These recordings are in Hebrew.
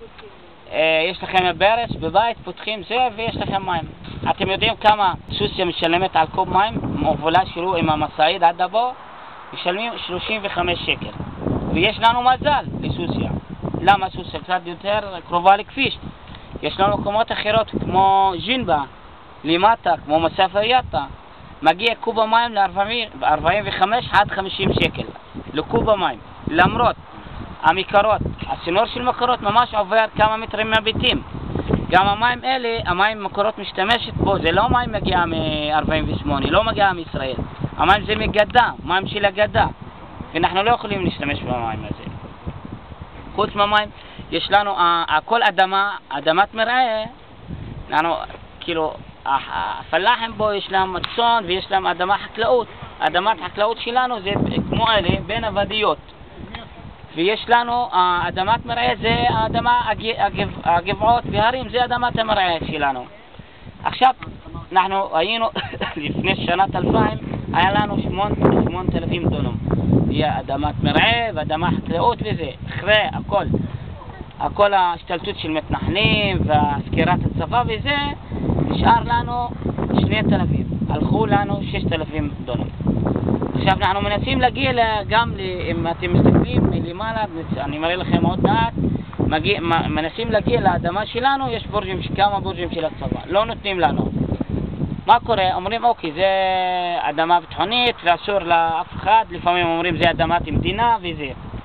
יש לכם ברז בבית, פותחים זה ויש לכם מים. אתם יודעים כמה סוסיה משלמת על קוב מים? מובלה שלו עם המסעיד עד הבוא, משלמים 35 שקל. ויש לנו מזל לסוסיה. למה סוסיה קצת יותר קרובה לכביש? יש לנו מקומות אחרות כמו ג'ינבה, למטה, כמו מסאפרייטה. מגיע קוב המים ל-45 עד 50 שקל לקוב המים. למרות המקורות, הסינור של מקורות ממש עובר כמה מטרים מהביתים. גם המים אלה, המים מקורות משתמשת בו, זה לא מים מגיע מ-48, לא מגיע מישראל. המים זה מגדה, מים של הגדה. ואנחנו לא יכולים להשתמש במים הזה. חוץ מהמים, יש לנו, כל אדמה, אדמת מרעה, לנו, כאילו, הפלאחים בו יש להם צאן ויש להם אדמה חקלאות. אדמת חקלאות שלנו זה כמו אלה, בין הוודיות. ויש לנו, אדמת מרעה זה האדמה, הגבעות והרים, זה אדמת המרעה שלנו. עכשיו, אנחנו היינו, לפני שנת 2000, היה לנו 8,000 דונם. היה אדמת מרעה ואדמה חקלאות וזה. אחרי הכל ההשתלטות של מתנחלים והסקירת הצבא וזה, נשאר לנו 2,000. הלכו לנו 6,000 דונם. עכשיו אנחנו מנסים להגיע גם, אם אתם מסתכלים מלמעלה, אני מראה לכם עוד דעת, מנסים להגיע לאדמה שלנו, יש כמה בורג'ים של הצבא, לא נותנים לנו. מה קורה? אומרים אוקיי, זה אדמה ביטחונית ואסור לאף אחד, לפעמים אומרים זה אדמת מדינה וזה.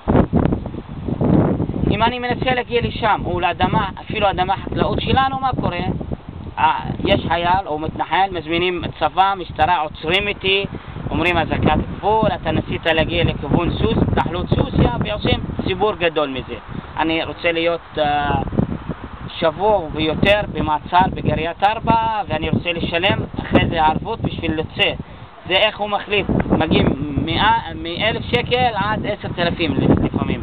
אם אני מנסה להגיע לשם, או לאדמה, אפילו אדמה חקלאות שלנו, מה קורה? יש חייל או מתנחל, מזמינים צבא, משטרה, עוצרים איתי, אומרים הזקת גבול, אתה נסית להגיע לכיוון נחלות סוסיה, ועושים ציבור גדול מזה. אני רוצה להיות שבוע ויותר במעצר בגריית 4, ואני רוצה לשלם אחרי זה ערבות בשביל לצא. זה איך הוא מחליט, מגיעים מ1,000 שקל עד 10,000 לפעמים.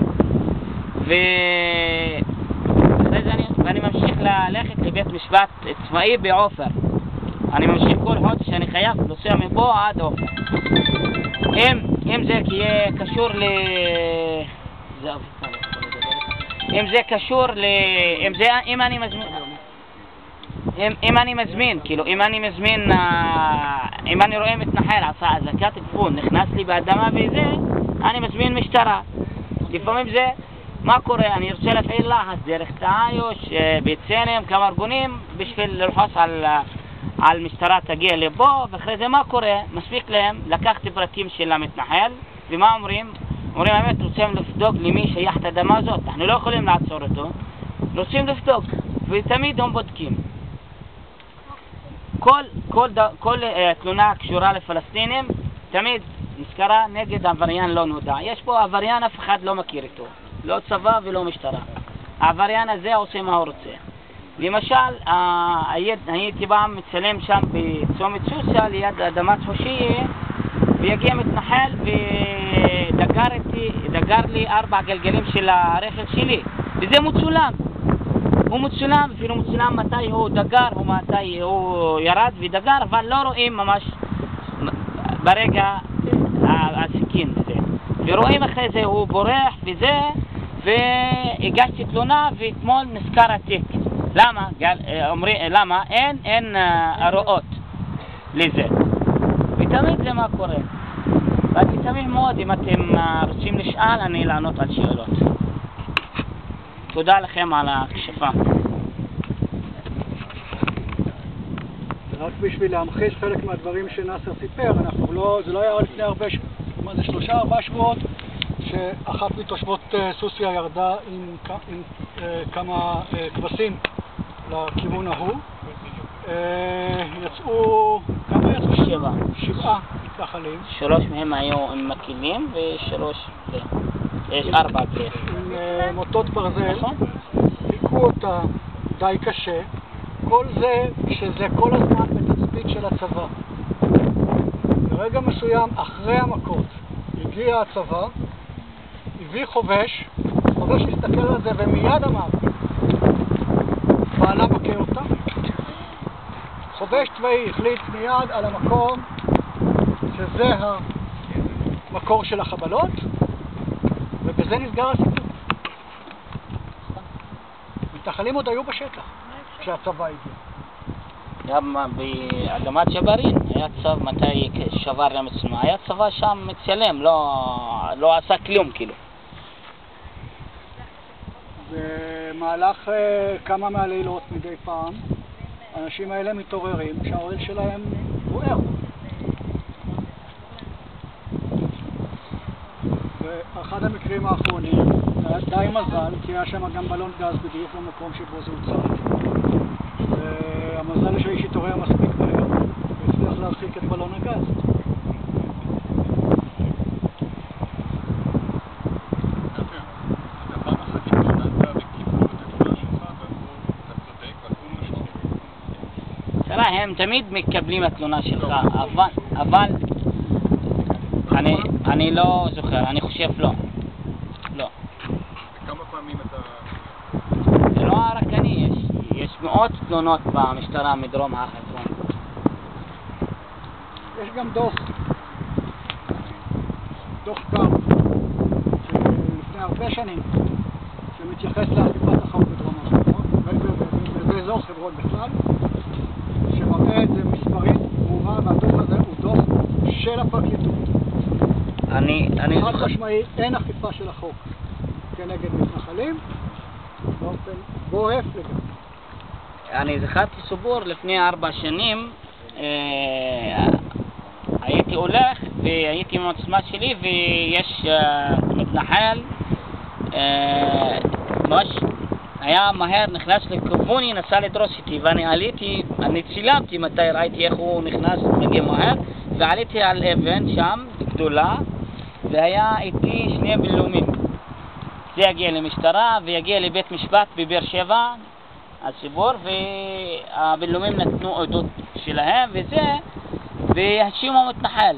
ואחרי זה אני ממשיך ללכת לבית משפט צבאי בעופר. אני ממשיך כל חודש שאני חייב נוסע מפה עד עופר. אם זה יהיה קשור אם זה קשור אם אני מזמין, כאילו אם אני רואה מתנחל עשה אזעקת גבול, נכנס לי באדמה וזה, אני מזמין משטרה. לפעמים זה, מה קורה? אני רוצה להפעיל לחץ דרך תאיוש, בית סנם, כמה ארגונים, בשביל ללחוץ על משטרה תגיע לפה, ואחרי זה מה קורה? מספיק להם לקחת פרטים של המתנחל, ומה אומרים? אומרים האמת, רוצים לבדוק למי שייך את האדמה הזאת, אנחנו לא יכולים לעצור אותו, רוצים לבדוק, ותמיד הם בודקים. כל תלונה קשורה לפלסטינים, תמיד נזכרה נגד עבריין לא נודע. יש פה עבריין, אף אחד לא מכיר אותו, לא צבא ולא משטרה. העבריין הזה עושה מה הוא רוצה. למשל, הייתי פעם מצלם שם בצומת סוסיה ליד אדמת חושיה, ויגיע מתנחל ודגר לי 4 גלגלים של הרכב שלי, וזה מצולם. הוא מצולם, אפילו מצולם מתי הוא דגר ומתי הוא ירד ודגר, אבל לא רואים ממש ברגע הסכין וזה. ורואים אחרי זה הוא בורח וזה, והגשתי תלונה ואתמול נזכר התיק. למה? למה? אין הוראות לזה. ותמיד זה מה קורה. ואני תמיד מאוד, אם אתם רוצים לשאול, אני לענות על שאלות. תודה לכם על ההקשבה. רק בשביל להמחיש חלק מהדברים שנאסר סיפר, זה לא היה לפני הרבה, זה 3-4 שבועות, שאחת מתושבות סוסיה ירדה עם כמה כבשים לכיוון ההוא. יצאו, כמה יצאו? 7 מתנחלים. 3 מהם היו עם מקילים ו3, יש 4 בערך. עם מוטות ברזל, היכו אותה די קשה. כל זה, שזה כל הזמן בתצפית של הצבא. ברגע מסוים, אחרי המכות, הגיע הצבא, הביא חובש הסתכל על זה ומיד אמר, בעלה מכה אותה. חובש צבאי החליט מיד על המקום שזה המקור של החבלות, ובזה נסגר הסיפור. המתנחלים עוד היו בשטח כשהצבא הגיע. גם באדמת ג'בארין היה צבא, מתי שבר למצלמה, היה צבא שם מצלם, לא עשה כלום כאילו. במהלך כמה מהלילות מדי פעם, האנשים האלה מתעוררים שהאוהל שלהם בוער. באחד המקרים האחרונים היה די מזל, כי היה שם גם בלון גז בדיוק במקום שבו זה הוצב. והמזל שהאיש התעורר מספיק מהר והצליח להרחיק את בלון הגז. הם תמיד מקבלים את התלונה שלך, אבל אני לא זוכר, אני חושב לא. כמה פעמים אתה... זה לא רק אני, יש מאות תלונות במשטרה מדרום הר חברון. יש גם דוח קר לפני הרבה שנים שמתייחס לאכיפת החוק בדרום הר חברון ובאזור חברון בכלל, שמראה את זה מספרית ברורה, והדוח הזה הוא דוח של הפרקליטות. אני חד משמעי, אין אכיפה של החוק כנגד מתנחלים באופן בוהף לגמרי. אני זכרתי סיפור לפני 4 שנים, הייתי הולך והייתי עם העצמה שלי ויש מתנחל ממש היה מהר, נכנס לכיווני, נסע לדרוס איתי ואני עליתי, אני צילמתי מתי ראיתי איך הוא נכנס מגיע מהר ועליתי על אבן שם גדולה והיה איתי 2 בלומים. זה יגיע למשטרה ויגיע לבית משפט בבאר שבע הסיפור, והבלומים נתנו עדות שלהם וזה והאשימו מתנחל.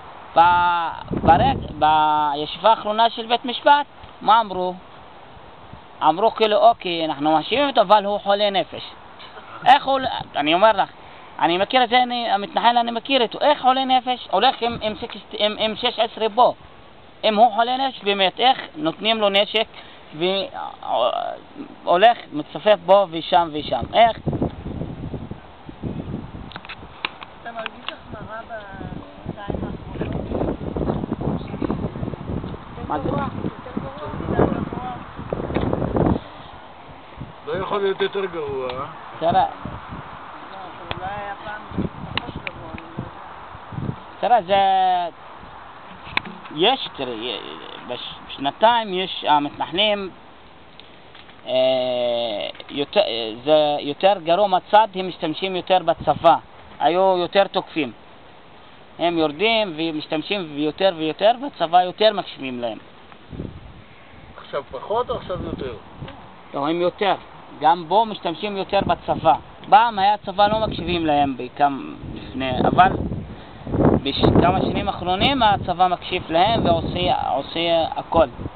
בישיבה האחרונה של בית משפט מה אמרו? אמרו כאילו אוקיי, אנחנו מאשימים אותו אבל הוא חולה נפש. איך הוא, אני אומר לך, אני מכיר את זה, המתנחל אני מכיר אותו, איך חולה נפש? הולך עם 16 בו. אם הוא חולה נפש באמת, איך נותנים לו נשק והולך מצופף בו ושם ושם, איך? אתה מרגיש החמרה בשנתיים האחרונות? מה זה? לא יכול להיות יותר גרוע. תראה, אולי היה פעם פחות גבוה, אני לא יודע. תראה, זה... יש, תראי, בשנתיים יש המתנחלים, זה יותר גרוע מצד, הם משתמשים יותר בצבא, היו יותר תוקפים. הם יורדים ומשתמשים יותר ויותר, והצבא יותר מקשיבים להם. עכשיו פחות או עכשיו יותר? לא, הם יותר. גם בו משתמשים יותר בצבא. פעם היה הצבא לא מקשיבים להם לפני, אבל בכמה שנים האחרונים הצבא מקשיב להם ועושה הכל.